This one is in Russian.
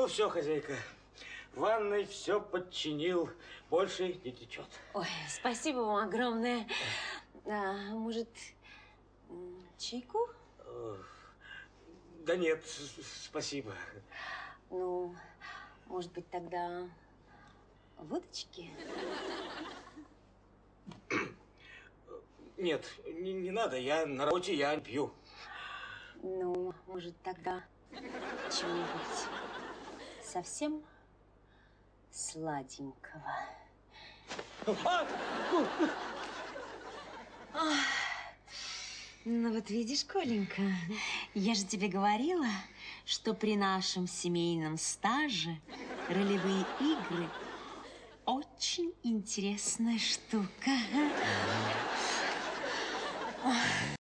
Ну все, хозяйка. В ванной все подчинил. Больше не течет. Ой, спасибо вам огромное. Может, чайку? Да нет, спасибо. Ну, может быть, тогда водочки? Нет, не надо. Я на работе, я пью. Ну, может, тогда чего-нибудь совсем сладенького. Ну вот видишь, Коленька, я же тебе говорила, что при нашем семейном стаже ролевые игры очень интересная штука.